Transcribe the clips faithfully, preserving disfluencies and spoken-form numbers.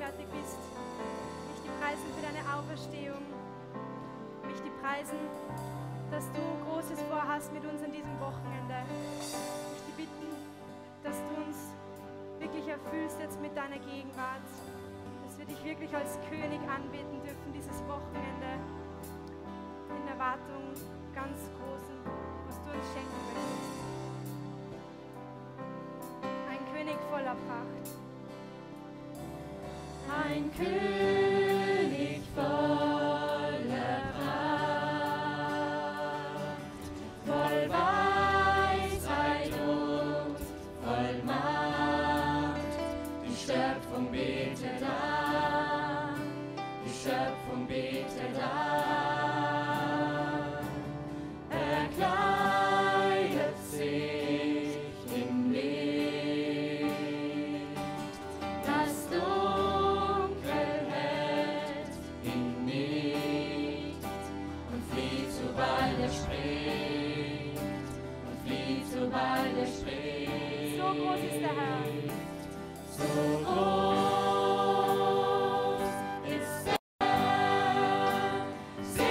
gegenwärtig bist. Ich möchte dich preisen für deine Auferstehung. Ich möchte dich preisen, dass du Großes vorhast mit uns an diesem Wochenende. Ich möchte dich bitten, dass du uns wirklich erfüllst jetzt mit deiner Gegenwart. Dass wir dich wirklich als König anbeten dürfen dieses Wochenende. In Erwartung ganz Großen, was du uns schenken möchtest. Ein König voller Pracht. Ein König voller Pracht, voll Weisheit und voll Macht. Die Schöpfung betet an, die Schöpfung betet an. Er kleidet sich in Licht, das Dunkel hält ihn nicht und flieht, sobald er spricht, und flieht, sobald er spricht. So groß ist der Herr. So groß ist er,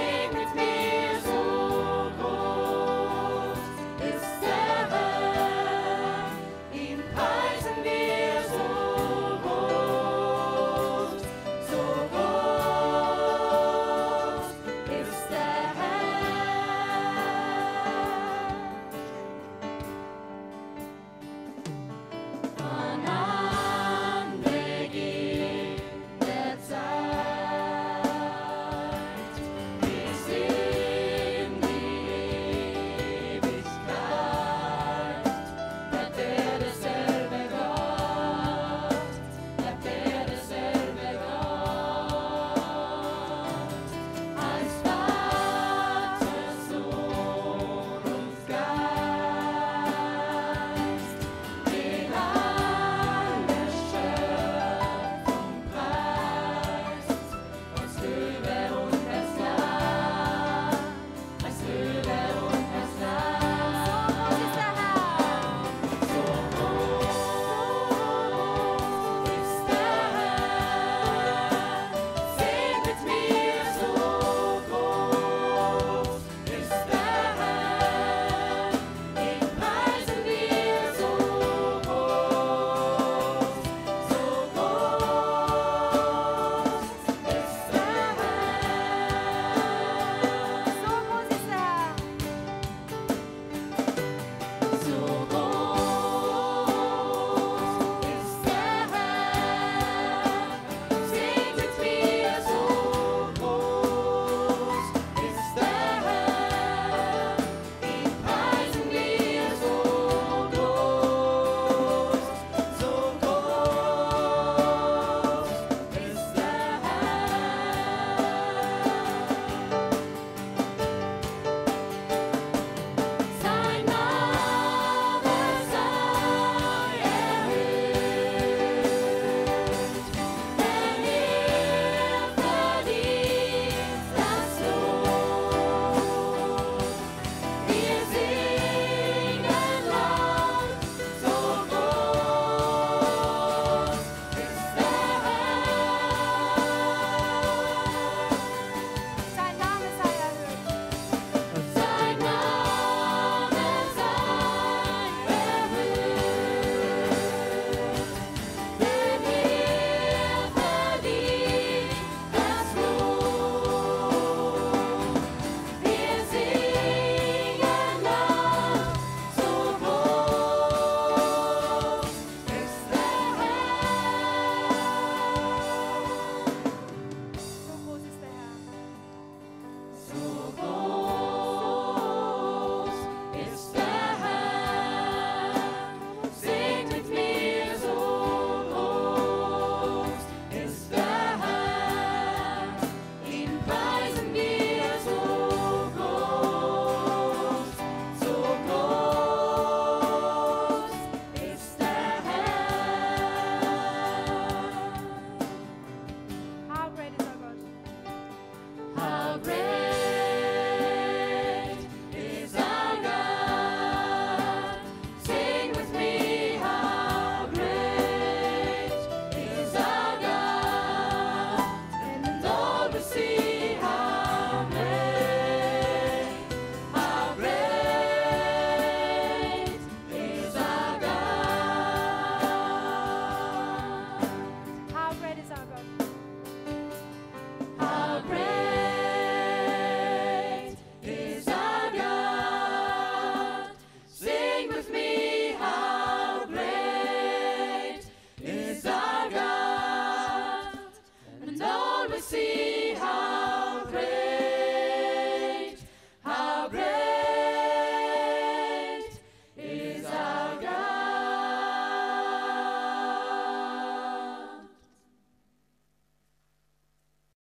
we see how